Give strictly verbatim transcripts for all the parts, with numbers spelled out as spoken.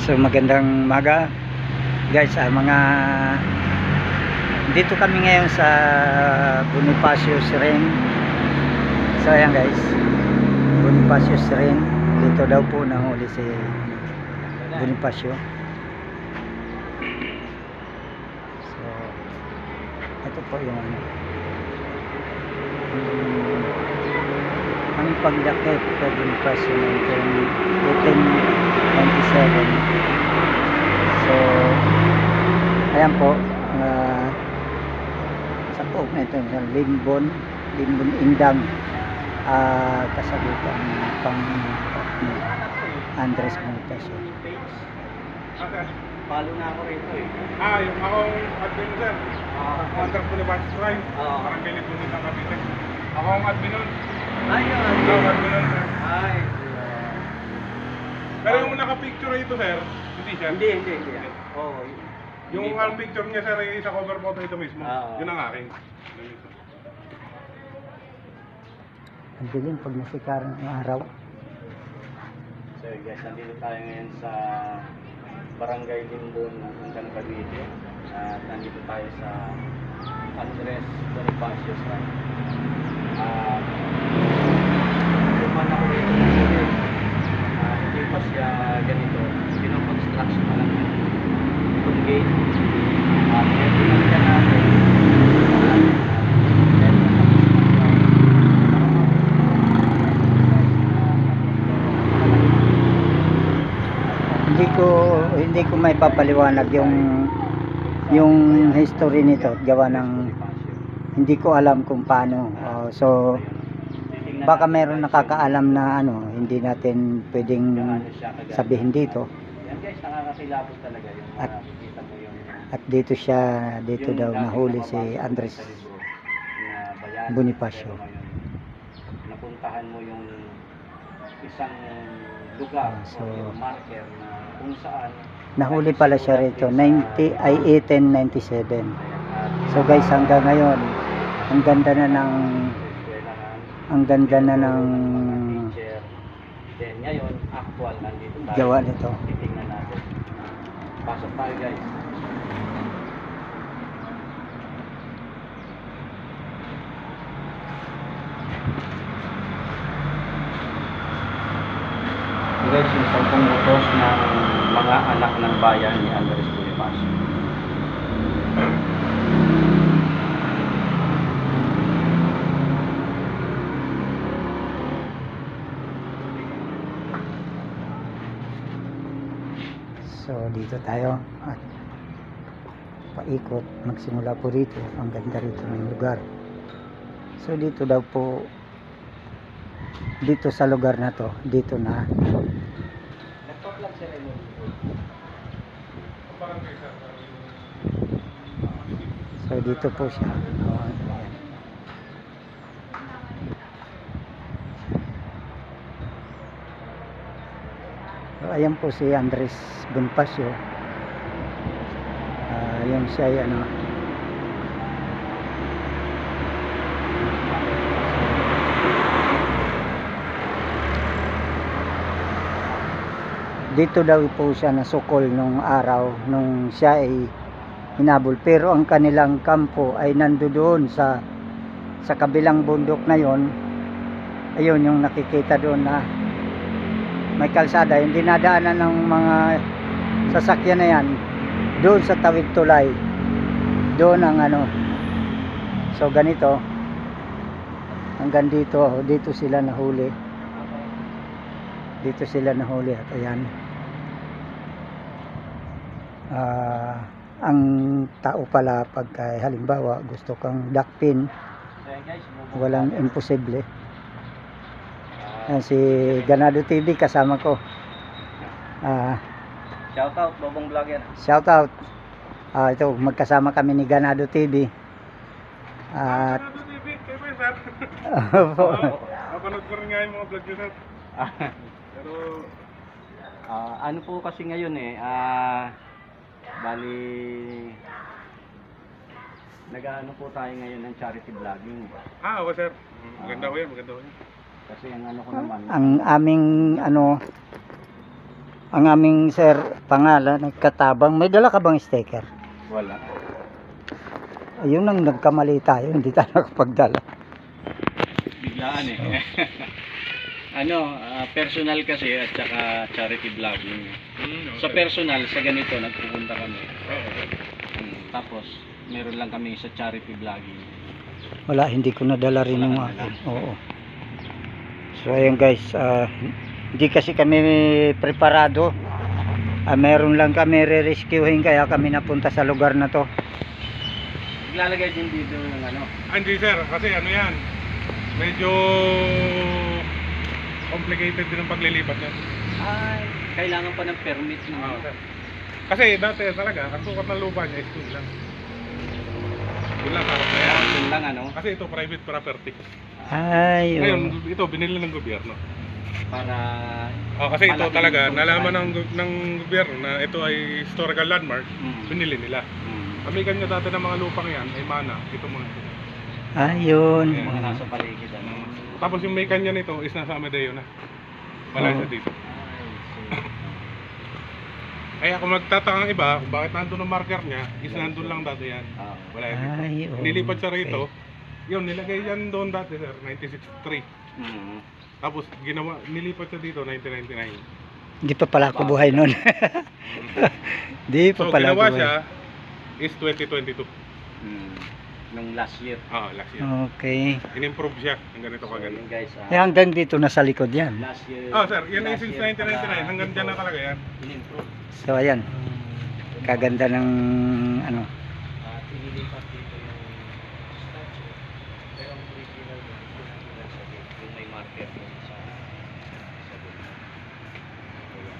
So magandang maga guys, ah, mga dito kami ngayon sa Bonifacio Siren. So ayan guys, Bonifacio Siren, dito daw po nahuli si Bonifacio. So ito po yung ano, ang pagdakip kay Bonifacio eighteen ninety-seven. So ayan po, uh, sa pook na ito sa Limbon Limbon Indang, uh, kasagutan pang ni Andres Bonifacio. Palo na ako rito eh. Ah, yung akong admin sir. Ah, uh, Andres Bonifacio Ryan. Oo. Parang pinipulot ng kapitan. Ako ang admin nun. Ayun. Ako ang admin nun sir. Ay. Pero yung naka-picture rito sir, hindi siya. Hindi, hindi, hindi. Oo. Yung ang picture niya sir ay sa cover photo ito mismo. Ah, yun ang akin. Ang dilim pag nasikaran ng araw. So guys, nandito tayo ngayon sa Barangay Limbon, Hanggang Cavite. At nandito tayo sa Andres Bonifacio Shrine. At luman ako rito kasi uh, hindi pa siya ganito. Pinoconstruction pa lang yun. Itong gate. At uh, pinagyan natin. Hindi ko hindi ko may papaliwanag yung yung history nito, gawa ng hindi ko alam kung paano. Uh, so baka mayroon nakakaalam na ano, hindi natin pwedeng sabihin dito. Yan guys, nakakakilabot talaga yung At, makikita mo yung at dito siya, dito daw nahuli si Andres Bonifacio. Napuntahan mo yung isang lugar, Ah, so, o yung marker na kung saan nahuli pala siya rito ninety ay eighteen ninety-seven. So guys, hanggang ngayon ang ganda na ng ang ganda na ng picture. Then ngayon, actual nandito tayo. gawa nito. Titingnan natin. Pasok tayo guys. Guys, yung sampung utos ng mga anak ng bayan ni Andres Bonifacio. So dito tayo at paikot, magsimula po rito. Ang ganda rito ng lugar. So dito daw po, dito sa lugar na to, dito na Nagpa-vlog sila yun. so dito po siya. Oh, ayan. So ayan po si Andres Bonifacio. Uh, yung siya ay ano, dito daw po siya nasukol nung araw nung siya ay hinabol, pero ang kanilang kampo ay nandoon sa sa kabilang bundok na yon. Ayun yung nakikita doon na may kalsada, yung dinadaanan ng mga sasakyan na yan, doon sa tawid tulay, doon ang ano. So ganito, hanggang dito, dito sila nahuli, dito sila nahuli. At ayan, uh, ang tao pala pagka halimbawa gusto kang dakpin, walang imposible. Ayan, si Ganado T V kasama ko. Uh, Shout out, Bobong Vlogger. shout out. Uh, ito, magkasama kami ni Ganado T V. At Ganado T V, kayo ba yun sir? uh, Napanood ko rin nga yung mga vlog nyo sir. Pero Ah, ano po kasi ngayon eh, ah, bali, nag-ano po tayo ngayon ng charity vlogging. ah, okay sir. Maganda ko yan, maganda ko yan. Kasi ang ano ko naman, ang aming ano, Ang aming sir, pangalan, nagkatabang. May dala ka bang sticker? Wala. Ayun ang nagkamali tayo, hindi tayo nakapagdala. Biglaan eh. Ano, ah, personal kasi at saka charity vlogging. Sa personal, sa ganito, nagpupunta kami. Hmm, tapos, meron lang kami sa charity vlogging. Wala, hindi ko nadala rin yung Wala ka akin. Oo. So ayun guys, ah, hindi kasi kami preparado. Ah, meron lang kami re-rescuehin kaya kami napunta sa lugar na to. Iglalagay din dito yung ano. Ah, Hindi sir, kasi ano yan, medyo complicated din ang paglilipat yan. Ay, kailangan pa ng permit ng Ah, ano. sir. Kasi dati talaga, ang sukat ng lupa niya is two lang. Yun lang, harap na yan. Yun lang ano, Kasi ito private property. Ay, Ngayon, oo. ito binili ng gobyerno. para Oh, kasi ito Malaki talaga, yung nalaman ng, private. gu- ng gobyerno na ito ay historical landmark, mm, binili nila. mm, Kami kanya dati ng mga lupang yan ay mana, ito muna. Ayun. yung mga nasa paligid ano. Tapos yung may kanya nito is nasa Amedeo na. Wala Oh. siya dito. Ay, see. Kaya kung magtataka ang iba, kung bakit nandun ang marker niya, is nandun lang dati yan. Ah, Wala yan dito. Ay, oo. Nilipat siya rito. Yun, nilagay yan doon dati sir, nineteen sixty-three. mm, Tapos ginawa, nilipat siya dito, nineteen ninety-nine. Hindi pa pala ako buhay nun. Hindi pa So pala ginawa buhay. siya is twenty twenty-two. mm, nung last year. Ah, last year. Okay. In-improve siya, ang ganito So, kaganda. yun guys, ah, Eh, hanggang dito nasa likod yan. last year. Ah, sir, yan ay last since year nineteen ninety-nine, pala hanggang dyan na ito, talaga yan. in-improve. So ayan. Kaganda ng ano. At inilipat dito yung statue. Pero ang original yun, ito na nila sa gate. Yung may marker dun sa sa gate. Ayan.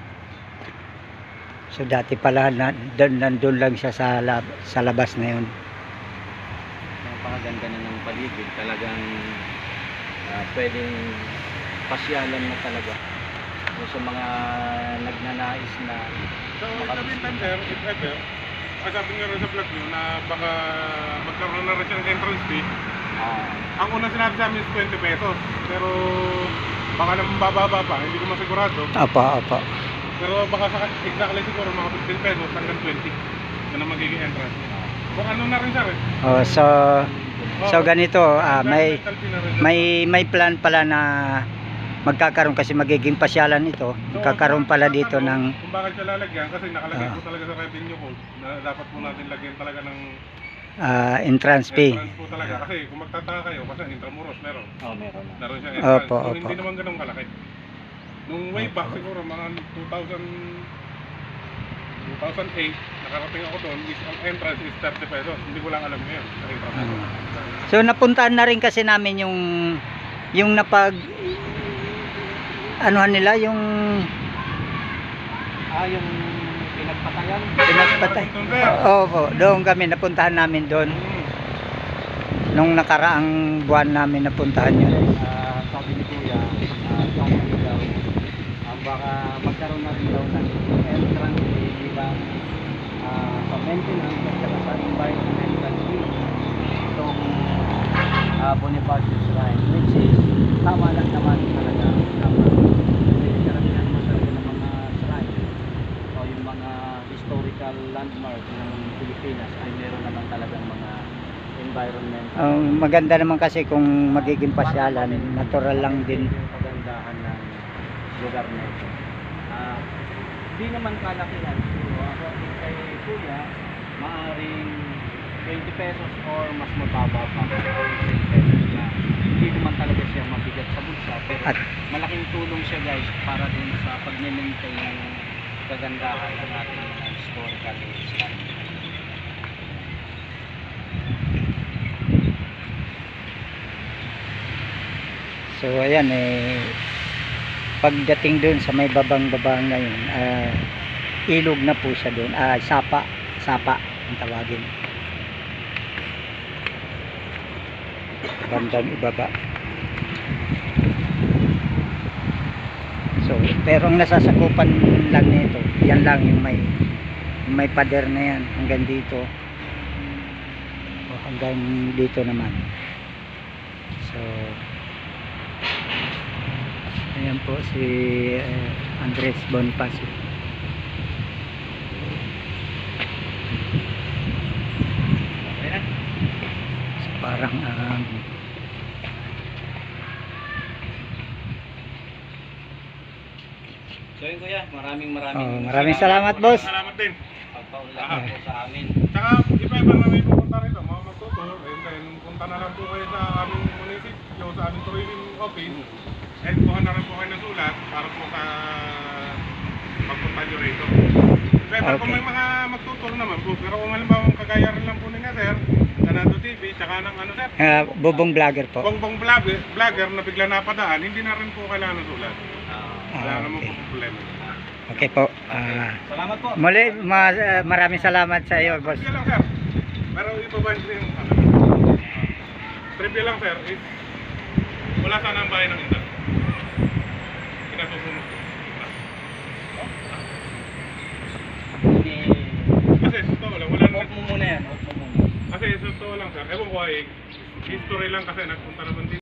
So dati pala na, doon nandun lang siya sa lab, sa labas na yun. Napakaganda na ng paligid. Talagang ah, pwedeng pasyalan na talaga. Yung sa mga nagnanais na So, in the meantime, sir, if ever, ay sabi nga rin sa vlog nyo na baka magkaroon na rin siya ng entrance fee. ah, Ang unang sinabi sa amin is twenty pesos. Pero baka naman bababa pa, hindi ko masigurado. Apa, apa. Pero baka sa exactly siguro mga fifteen pesos hanggang twenty. Yan ang magiging entrance fee. Kung ano na rin sir eh. Oh, so so ganito, ah, may Environmental fee na rin, sir. may may plan pala na magkakaroon kasi magiging pasyalan ito. So, Magkakaroon pala kung dito ano, ng Kung bakit siya lalagyan, kasi nakalagay Ah. po talaga sa revenue code na dapat po natin lagyan talaga ng ah, entrance fee. entrance po talaga. Kasi kung magtataka kayo, kasi Intramuros meron. oh, meron na. Meron siyang entrance. Opo, so, opo. hindi naman ganun kalaki. Nung way back siguro, mga two thousand, two thousand eight, nakarating ako doon, is, ang entrance is thirty pesos. Hindi ko lang alam ngayon. Sa entrance. Ah. So napuntahan na rin kasi namin yung yung napag anuhan nila yung Ah, yung pinagpatayan. pinagpatay. Opo, doon kami napuntahan namin doon. Hmm. Nung nakaraang buwan namin napuntahan yun. Ah, sabi ni Kuya, ah, company daw, ah, baka magkaroon na rin daw ng entrance fee bilang ah, sa maintenance at saka sa environmental fee. Itong ah, Bonifacio Shrine, which is tama lang naman talaga. Tama. Kasi karamihan mo talaga ng mga shrine o yung mga historical landmark ng Pilipinas ay meron naman talagang mga environmental. Ang maganda naman kasi kung magiging pasyalan, natural lang din. Yung kagandahan ng lugar na ito. Ah, di naman kalakihan. So, according kay Kuya, maaring twenty pesos or mas mababa pa. twenty pesos na. Hindi naman talaga siya mabigat sa bulsa. Pero At malaking tulong siya guys para din sa pag-maintain ng kagandahan ng ating mga historical landmark. so ayan eh pagdating doon sa may babang-babang na yun, ah, ilog na po siya doon. Ah, sapa, sapa ang tawagin. Bandang ibaba. So, pero ang nasasakupan lang nito, yan lang yung may yung may pader na yan hanggang dito. O, hanggang dito naman. So, Ayan po si eh, Andres Bonifacio. Okay na. So, parang um, So yun kuya, maraming maraming oh, maraming salamat boss. Salamat din. Pagpaunlakan po sa amin. Tsaka iba-iba na may pupunta rito, mga magtuturo. And then punta na lang po kayo sa aming munisipyo, sa aming tourism office. And kuha na rin po kayo ng sulat para po sa pagpunta nyo rito. Pero kung Okay. may mga magtuturo naman po, pero kung halimbawa kagaya rin lang po ninyo sir, Ganado T V, tsaka ng ano sir, Ah, bubong vlogger po. bongbong vlogger, vlogger na bigla napadaan, hindi na rin po kailangan ng sulat. Ah, Wala Ah, naman okay. po problema. Okay po. Ah, salamat po. muli, ma- ah, maraming salamat sa iyo, boss. Trivia lang sir, pero ito ba yung ano? Trivia lang sir, is wala sana ang bahay ng Indan. Kinasusunod ko. Eh, Kasi sa totoo lang, wala Huwag na. mo muna yan. Huwag mo muna. Kasi sa totoo lang sir, ewan ko ay history lang kasi nagpunta naman din